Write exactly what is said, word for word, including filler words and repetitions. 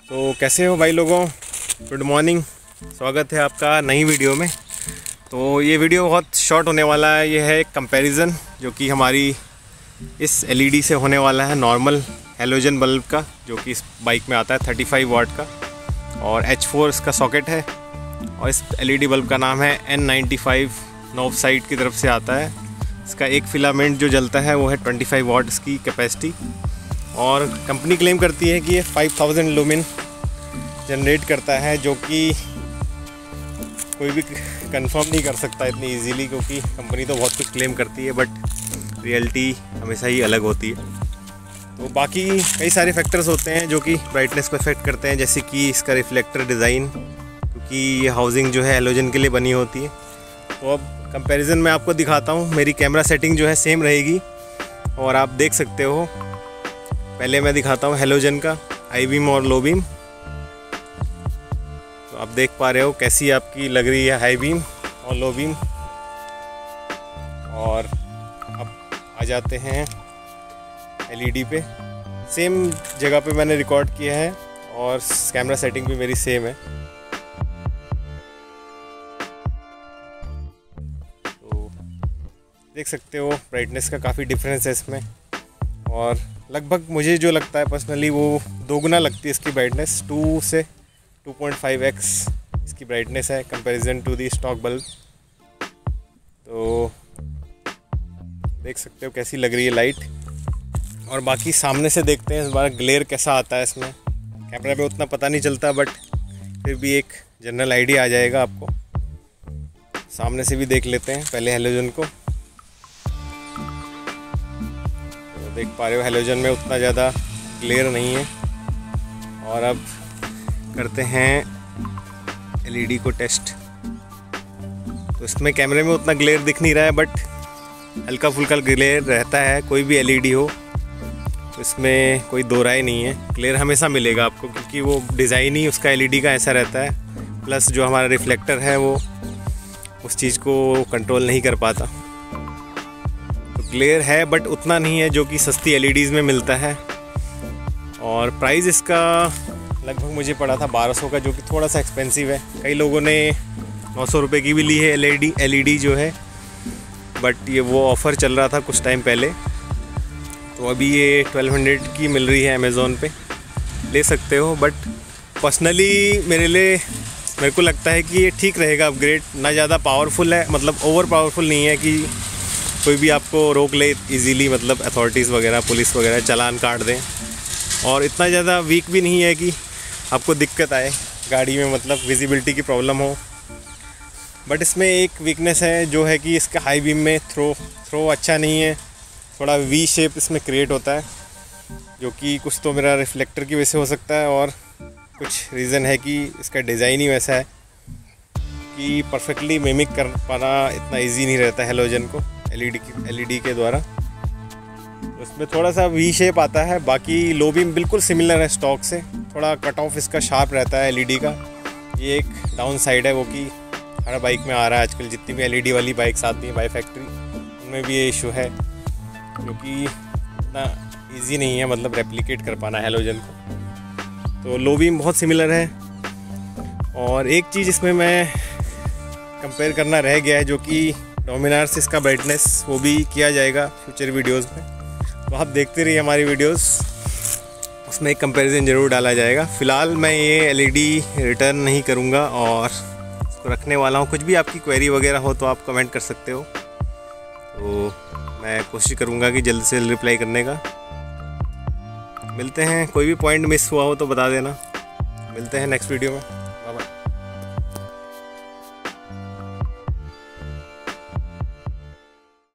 तो कैसे हो भाई लोगों, गुड मॉर्निंग। स्वागत है आपका नई वीडियो में। तो ये वीडियो बहुत शॉर्ट होने वाला है। ये है एक कंपैरिजन जो कि हमारी इस एलईडी से होने वाला है, नॉर्मल हैलोजन बल्ब का, जो कि इस बाइक में आता है पैंतीस वाट का, और एच फोर इसका सॉकेट है। और इस एलईडी बल्ब का नाम है N ninety five, Novsight की तरफ से आता है। इसका एक फिलामेंट जो जलता है वो है पच्चीस वाट इसकी कैपेसिटी, और कंपनी क्लेम करती है कि ये पाँच हज़ार लुमेन जनरेट करता है, जो कि कोई भी कंफर्म नहीं कर सकता इतनी इजीली, क्योंकि कंपनी तो बहुत कुछ क्लेम करती है बट रियलिटी हमेशा ही अलग होती है। तो बाकी कई सारे फैक्टर्स होते हैं जो कि ब्राइटनेस को इफेक्ट करते हैं, जैसे कि इसका रिफ्लेक्टर डिज़ाइन, क्योंकि ये हाउसिंग जो है हैलोजन के लिए बनी होती है। तो अब कंपैरिजन में आपको दिखाता हूँ। मेरी कैमरा सेटिंग जो है सेम रहेगी और आप देख सकते हो। पहले मैं दिखाता हूँ हैलोजन का आई बीम और लो बीम। तो आप देख पा रहे हो कैसी आपकी लग रही है हाई बीम और लो बीम। और अब आ जाते हैं एलईडी पे। सेम जगह पे मैंने रिकॉर्ड किया है और कैमरा सेटिंग भी मेरी सेम है। तो देख सकते हो ब्राइटनेस का काफ़ी डिफरेंस है इसमें, और लगभग मुझे जो लगता है पर्सनली वो दोगुना लगती है इसकी ब्राइटनेस। टू से टू पॉइंट फाइव एक्स इसकी ब्राइटनेस है comparison to the stock bulb. तो देख सकते हो कैसी लग रही है लाइट। और बाकी सामने से देखते हैं इस बार ग्लेयर कैसा आता है इसमें। कैमरा पे उतना पता नहीं चलता बट फिर भी एक जनरल आइडिया आ जाएगा आपको। सामने से भी देख लेते हैं पहले हैलोजन को। तो देख पा रहे हो हैलोजन में उतना ज़्यादा ग्लेयर नहीं है। और अब करते हैं एलईडी को टेस्ट। तो इसमें कैमरे में उतना ग्लेयर दिख नहीं रहा है बट हल्का फुल्का ग्लेयर रहता है, कोई भी एलईडी हो। तो इसमें कोई दो राय नहीं है, ग्लेयर हमेशा मिलेगा आपको, क्योंकि वो डिज़ाइन ही उसका एलईडी का ऐसा रहता है। प्लस जो हमारा रिफ्लेक्टर है वो उस चीज़ को कंट्रोल नहीं कर पाता। तो ग्लेयर है बट उतना नहीं है जो कि सस्ती एलईडीज़ में मिलता है। और प्राइस इसका लगभग मुझे पड़ा था बारह सौ का, जो कि थोड़ा सा एक्सपेंसिव है। कई लोगों ने नौ सौ रुपये की भी ली है एलईडी एलईडी जो है, बट ये वो ऑफ़र चल रहा था कुछ टाइम पहले। तो अभी ये बारह सौ की मिल रही है अमेज़ोन पे, ले सकते हो। बट पर्सनली मेरे लिए मेरे को लगता है कि ये ठीक रहेगा अपग्रेड। ना ज़्यादा पावरफुल है, मतलब ओवर पावरफुल नहीं है कि कोई भी आपको रोक ले इजीली, मतलब अथॉरिटीज़ वगैरह पुलिस वगैरह चालान काट दें। और इतना ज़्यादा वीक भी नहीं है कि आपको दिक्कत आए गाड़ी में, मतलब विजिबिलिटी की प्रॉब्लम हो। बट इसमें एक वीकनेस है जो है कि इसका हाई बीम में थ्रो थ्रो अच्छा नहीं है। थोड़ा वी शेप इसमें क्रिएट होता है, जो कि कुछ तो मेरा रिफ्लेक्टर की वजह से हो सकता है, और कुछ रीज़न है कि इसका डिज़ाइन ही वैसा है कि परफेक्टली मिमिक कर पाना इतना इजी नहीं रहता हैलोजन को एलईडी की एलईडी के द्वारा। तो इसमें थोड़ा सा वी शेप आता है। बाकी लो बीम बिल्कुल सिमिलर है स्टॉक से, थोड़ा कट ऑफ इसका शार्प रहता है एलईडी का। ये एक डाउन साइड है वो कि हर बाइक में आ रहा है आजकल, जितनी भी एलईडी वाली बाइक्स आती हैं बाई फैक्ट्री, उनमें भी ये इशू है, क्योंकि इतना इजी नहीं है मतलब रेप्लिकेट कर पाना हैलोजन को। तो लो बीम बहुत सिमिलर है। और एक चीज़ इसमें मैं कंपेयर करना रह गया है, जो कि डोमिनार से इसका ब्राइटनेस, वो भी किया जाएगा फ्यूचर वीडियोस में। तो आप देखते रहिए हमारी वीडियोस, उसमें एक कंपैरिजन ज़रूर डाला जाएगा। फ़िलहाल मैं ये एलईडी रिटर्न नहीं करूँगा और इसको रखने वाला हूँ। कुछ भी आपकी क्वेरी वगैरह हो तो आप कमेंट कर सकते हो, तो मैं कोशिश करूँगा कि जल्द से जल्द रिप्लाई करने का। मिलते हैं, कोई भी पॉइंट मिस हुआ हो तो बता देना। मिलते हैं नेक्स्ट वीडियो में।